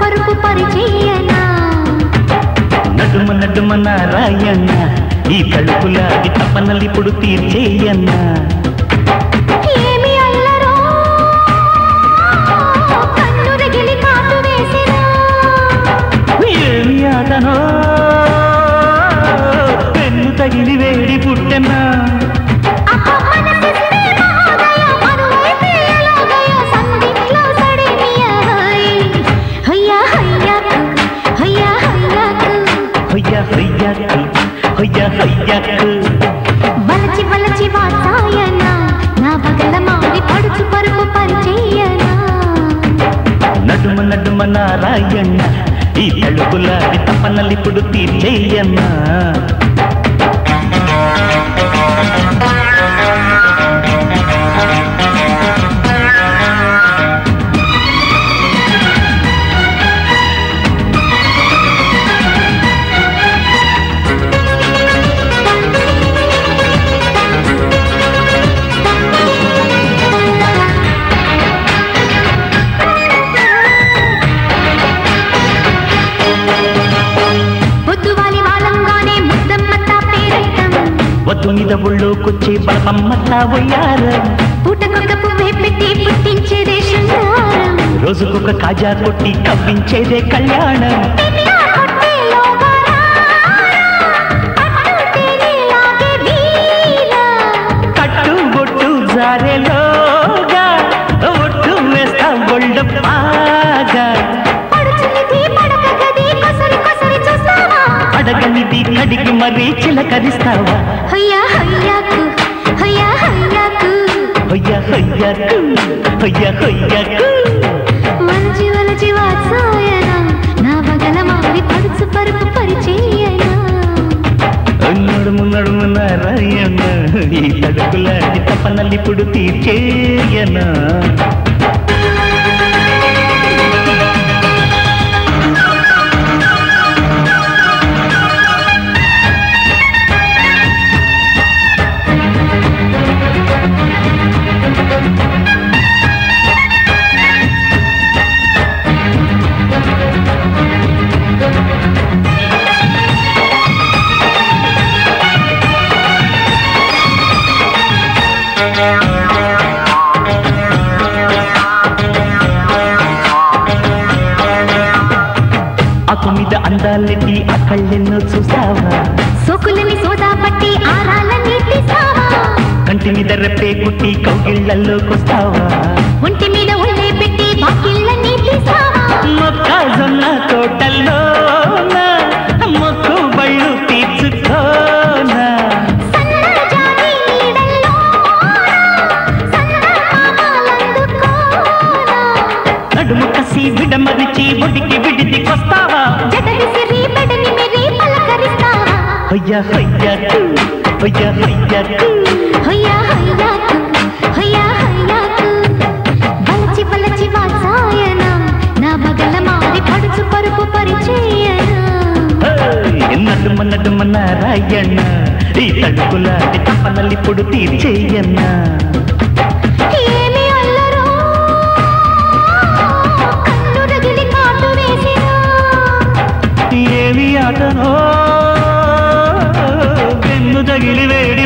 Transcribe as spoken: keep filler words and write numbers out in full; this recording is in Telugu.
పరుపు పరిచయనా నడుమ నడుమ నారాయణ ఈ తలుపులాగి తపనలిప్పుడు తీర్చేయన్నా ఏమి అల్లరో కన్ను రగిలి కాటు వేసినా ఏమి ఆటనో పెన్ను తగిలి వేడి పుట్టెన్నా బలచి బలచి వాసాయన నా పగల మారి పడుచు పరుపు పరిచయనా నడుమ నడుమ నారాయణ ఈ తలుపులాగి తపనలిప్పుడు తీర్చేయన్నా వద్దు మీద ఒళ్ళోకొచ్చే బలమమ్మతా పోయారు పూటకొక పువ్వే పెట్టి పుట్టించేదే శృంగారం రోజుకొక కాజా కొట్టి కవ్వించేదే కళ్యాణం కట్టు బొట్టు జారెలోగా ఒట్టు వేస్తా ఒళ్ళు బాగా అడగనిది కడిగి మరీ చిలకరిస్తావా హయ్యా హయ్యాకు హయ్యా హయ్యాకు హయ్యా హయ్యాకు హయ్యా హయ్యాకు వలచి వలచి వాత్సాయన నా పగల మారి పడుచు పరుపు పరిచయనా నడుము నడుము నారాయణ ఈ తడుపులాంటి తపనలిప్పుడు తీర్చేయనా ఆకు మీద అందాలెట్టి ఆ కళ్ళెన్నో చూసావా సోకులని సోదా పట్టి ఆరాలని తీసావా కంటి మీద రెప్పే కుట్టి కౌగిళ్లలోకొస్తావా ఒంటి మీద ఒళ్ళే పెట్టి బాకిళ్ళని తీసావా మొక్కజొన్న తోటల్లో మొక్కు బళ్ళు తీర్చుకోనా సన్నజాజి నీడల్లో సన్నమామలందుకోనా నడుము కసి విడమరిచి ఒడికి విడిదికొస్తావా జడవిసిరి బెడని మెరి పలకరిస్తావా హయ్యా హయ్యాకు హయ్యా హయ్యాకు హయ్యా హయ్యాకు హయ్యా హయ్యాకు బలచి బలచి వాత్సాయన నా పగల మారి పడుచు పరుపు పరిచయనా నడుమ నడుమ నారాయణ ఈ తడుపులాంటి తపనలిప్పుడు తీర్చేయన్నా ఏమి అల్లరో కన్ను రగిలి కాటు వేసినా ఏమి ఆటనో పెన్ను తగిలి వేడి